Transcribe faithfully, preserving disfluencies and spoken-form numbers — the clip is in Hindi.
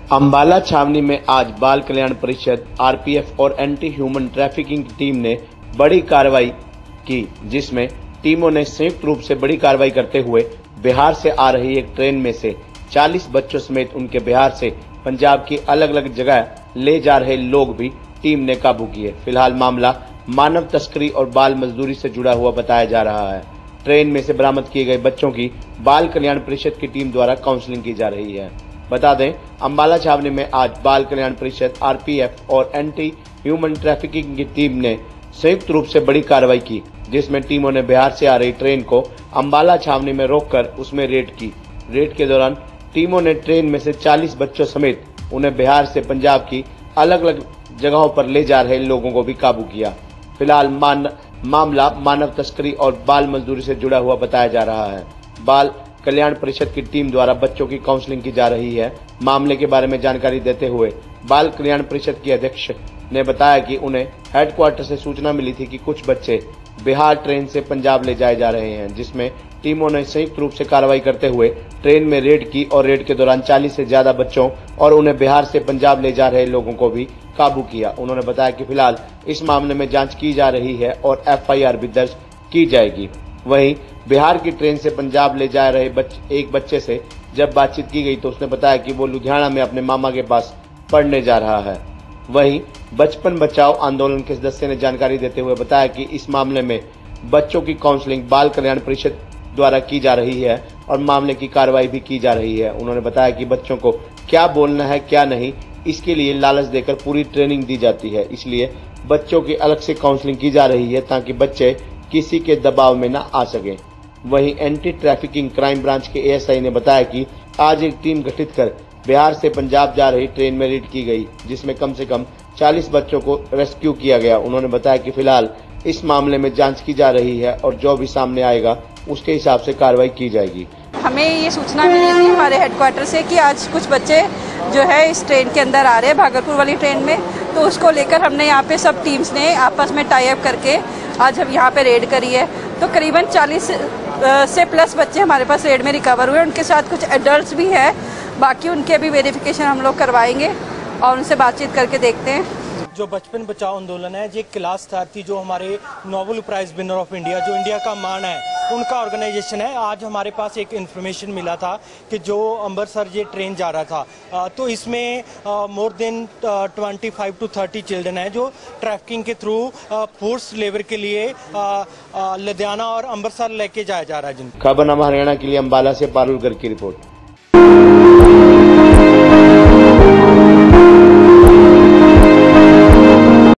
अंबाला छावनी में आज बाल कल्याण परिषद, आरपीएफ और एंटी ह्यूमन ट्रैफिकिंग की टीम ने बड़ी कार्रवाई की, जिसमें टीमों ने संयुक्त रूप से बड़ी कार्रवाई करते हुए बिहार से आ रही एक ट्रेन में से चालीस बच्चों समेत उनके बिहार से पंजाब की अलग अलग जगह ले जा रहे लोग भी टीम ने काबू किए। फिलहाल मामला मानव तस्करी और बाल मजदूरी से जुड़ा हुआ बताया जा रहा है। ट्रेन में से बरामद किए गए बच्चों की बाल कल्याण परिषद की टीम द्वारा काउंसलिंग की जा रही है। बता दें, अंबाला छावनी में आज बाल कल्याण परिषद, आरपीएफ और एंटी ह्यूमन ट्रैफिकिंग की टीम ने संयुक्त रूप से बड़ी कार्रवाई की, जिसमें टीमों ने बिहार से आ रही ट्रेन को अंबाला छावनी में रोककर उसमें रेड की। रेड के दौरान टीमों ने ट्रेन में से चालीस बच्चों समेत उन्हें बिहार से पंजाब की अलग अलग जगहों पर ले जा रहे लोगों को भी काबू किया। फिलहाल मान, मामला मानव तस्करी और बाल मजदूरी से जुड़ा हुआ बताया जा रहा है। बाल कल्याण परिषद की टीम द्वारा बच्चों की काउंसलिंग की जा रही है। मामले के बारे में जानकारी देते हुए बाल कल्याण परिषद के अध्यक्ष ने बताया कि उन्हें हेडक्वार्टर से सूचना मिली थी कि कुछ बच्चे बिहार ट्रेन से पंजाब ले जाए जा रहे हैं, जिसमें टीमों ने संयुक्त रूप से कार्रवाई करते हुए ट्रेन में रेड की और रेड के दौरान चालीस से ज्यादा बच्चों और उन्हें बिहार से पंजाब ले जा रहे लोगों को भी काबू किया। उन्होंने बताया कि फिलहाल इस मामले में जांच की जा रही है और एफ आई आर भी दर्ज की जाएगी। वहीं बिहार की ट्रेन से पंजाब ले जा रहे बच्चे, एक बच्चे से जब बातचीत की गई तो उसने बताया कि वो लुधियाना में अपने मामा के पास पढ़ने जा रहा है। वहीं बचपन बचाओ आंदोलन के सदस्य ने जानकारी देते हुए बताया कि इस मामले में बच्चों की काउंसलिंग बाल कल्याण परिषद द्वारा की जा रही है और मामले की कार्रवाई भी की जा रही है। उन्होंने बताया कि बच्चों को क्या बोलना है क्या नहीं, इसके लिए लालच देकर पूरी ट्रेनिंग दी जाती है, इसलिए बच्चों की अलग से काउंसलिंग की जा रही है ताकि बच्चे किसी के दबाव में न आ सकें। वहीं एंटी ट्रैफिकिंग क्राइम ब्रांच के ए एस आई ने बताया कि आज एक टीम गठित कर बिहार से पंजाब जा रही ट्रेन में रेड की गई, जिसमें कम से कम चालीस बच्चों को रेस्क्यू किया गया। उन्होंने बताया कि फिलहाल इस मामले में जांच की जा रही है और जो भी सामने आएगा उसके हिसाब से कार्रवाई की जाएगी। हमें ये सूचना मिली थी हमारे हेडक्वार्टर से कि आज कुछ बच्चे जो है इस ट्रेन के अंदर आ रहे हैं, भागलपुर वाली ट्रेन में, तो उसको लेकर हमने यहाँ पे सब टीम्स ने आपस में टाई अप करके आज हम यहाँ पे रेड करी है। तो करीबन चालीस से प्लस बच्चे हमारे पास रेड में रिकवर हुए। उनके साथ कुछ एडल्ट्स भी हैं, बाकी उनके अभी वेरिफिकेशन हम लोग करवाएंगे और उनसे बातचीत करके देखते हैं। जो बचपन बचाओ आंदोलन है, ये क्लास थर्ड थी, जो हमारे Nobel prize winner of India, जो इंडिया का मान है, उनका ऑर्गेनाइजेशन है। आज हमारे पास एक इन्फॉर्मेशन मिला था कि जो अमृतसर ये ट्रेन जा रहा था, आ, तो इसमें more than twenty five to thirty children है जो ट्रैफिकिंग के थ्रू फोर्स लेबर के लिए लुधियाना और अमृतसर लेके जाया जा रहा है। जिन खबरनामा हरियाणा के लिए अंबाला से पारुल गर्ग की रिपोर्ट।